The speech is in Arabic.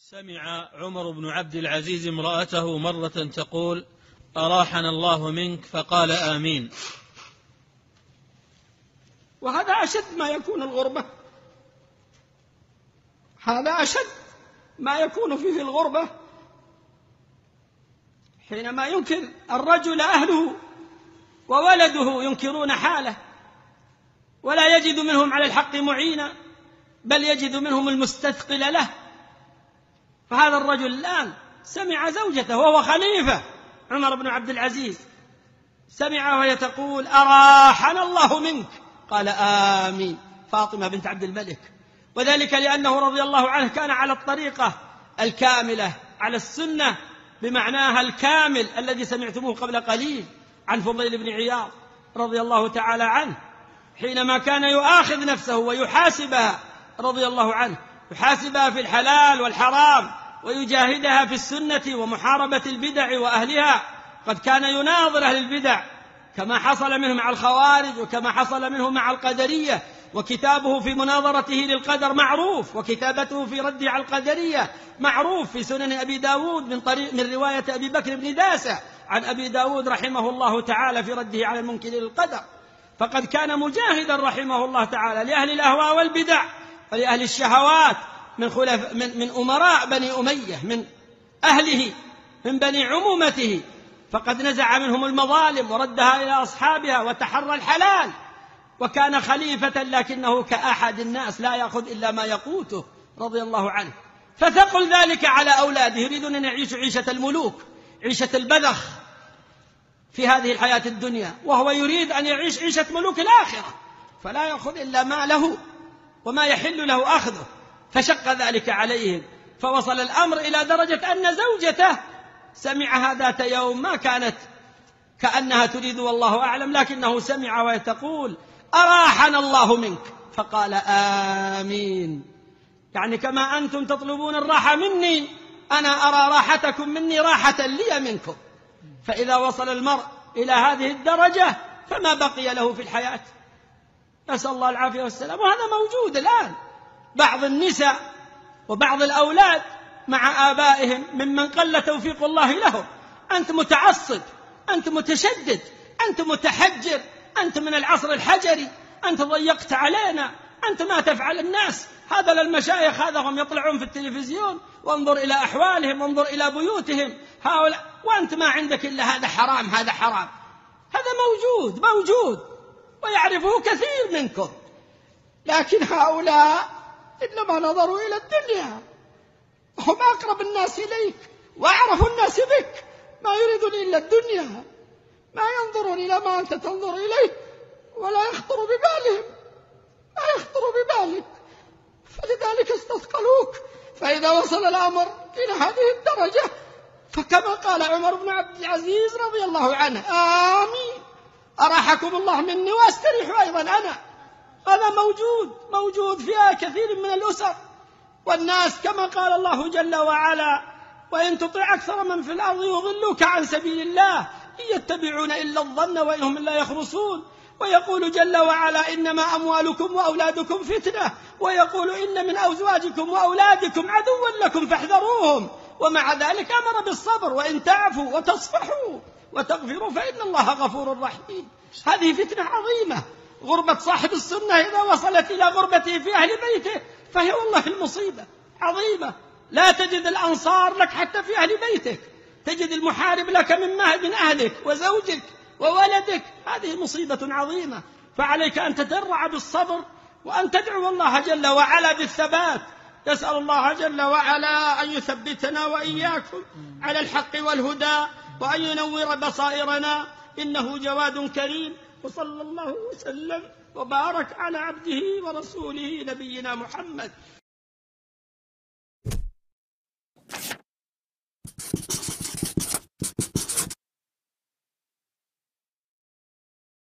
سمع عمر بن عبد العزيز امرأته مرة تقول: أراحنا الله منك، فقال آمين. وهذا أشد ما يكون الغربة، هذا أشد ما يكون فيه الغربة، حينما ينكر الرجل أهله وولده ينكرون حاله ولا يجد منهم على الحق معينا، بل يجد منهم المستثقل له. فهذا الرجل الآن سمع زوجته وهو خليفة عمر بن عبد العزيز، سمع وهي تقول: أراحنا الله منك، قال آمين. فاطمة بنت عبد الملك، وذلك لأنه رضي الله عنه كان على الطريقة الكاملة، على السنة بمعناها الكامل الذي سمعتموه قبل قليل عن فضيل بن عياض رضي الله تعالى عنه، حينما كان يؤاخذ نفسه ويحاسبها رضي الله عنه، يحاسبها في الحلال والحرام ويجاهدها في السنة ومحاربة البدع وأهلها. قد كان يناظر أهل البدع كما حصل منه مع الخوارج وكما حصل منه مع القدرية، وكتابه في مناظرته للقدر معروف، وكتابته في رده على القدرية معروف في سنن أبي داود من رواية أبي بكر بن داسة عن أبي داود رحمه الله تعالى في رده على المنكر للقدر. فقد كان مجاهدا رحمه الله تعالى لأهل الأهواء والبدع ولأهل الشهوات من أمراء بني أمية، من أهله، من بني عمومته، فقد نزع منهم المظالم وردها إلى أصحابها وتحرى الحلال، وكان خليفة لكنه كأحد الناس لا يأخذ إلا ما يقوته رضي الله عنه. فثقل ذلك على أولاده، يريدون أن يعيشوا عيشة الملوك، عيشة البذخ في هذه الحياة الدنيا، وهو يريد أن يعيش عيشة ملوك الآخرة، فلا يأخذ إلا ما له وما يحل له أخذه. فشق ذلك عليهم، فوصل الأمر إلى درجة أن زوجته سمعها ذات يوم، ما كانت كأنها تريد والله أعلم، لكنه سمع وهي تقول: أراحنا الله منك، فقال آمين. يعني كما أنتم تطلبون الراحة مني، أنا أرى راحتكم مني راحة لي منكم. فإذا وصل المرء إلى هذه الدرجة فما بقي له في الحياة، نسأل الله العافية والسلام. وهذا موجود الآن، بعض النساء وبعض الأولاد مع آبائهم ممن قل توفيق الله لهم. أنت متعصب، أنت متشدد، أنت متحجر، أنت من العصر الحجري، أنت ضيقت علينا، أنت ما تفعل الناس. هذا للمشايخ، هذا هم يطلعون في التلفزيون، وانظر إلى أحوالهم، وانظر إلى بيوتهم هؤلاء، وأنت ما عندك إلا هذا حرام، هذا حرام. هذا موجود ويعرفه كثير منكم، لكن هؤلاء إنما نظروا إلى الدنيا، هم أقرب الناس إليك وأعرف الناس بك، ما يريدون إلا الدنيا، ما ينظرون إلى ما أنت تنظر إليه، ولا يخطر ببالهم، ما يخطر ببالك، فلذلك استثقلوك. فإذا وصل الأمر إلى هذه الدرجة، فكما قال عمر بن عبد العزيز رضي الله عنه: آمين، أراحكم الله مني وأستريح أيضا أنا. هذا موجود فيها كثير من الأسر والناس، كما قال الله جل وعلا: وإن تطع أكثر من في الأرض يضلوك عن سبيل الله إن يتبعون إلا الظن وإنهم إلا يخرصون. ويقول جل وعلا: إنما أموالكم وأولادكم فتنة، ويقول: إن من أزواجكم وأولادكم عدوا لكم فاحذروهم. ومع ذلك أمر بالصبر، وإن تعفوا وتصفحوا وتغفروا فإن الله غفور رحيم. هذه فتنة عظيمة. غربة صاحب السنة إذا وصلت إلى غربته في أهل بيته فهي والله المصيبة عظيمة. لا تجد الأنصار لك حتى في أهل بيتك، تجد المحارب لك من أهلك وزوجك وولدك. هذه مصيبة عظيمة. فعليك أن تترع بالصبر، وأن تدعو الله جل وعلا بالثبات. نسأل الله جل وعلا أن يثبتنا وإياكم على الحق والهدى، وأن ينور بصائرنا، إنه جواد كريم. وصلى الله وسلم وبارك على عبده ورسوله نبينا محمد.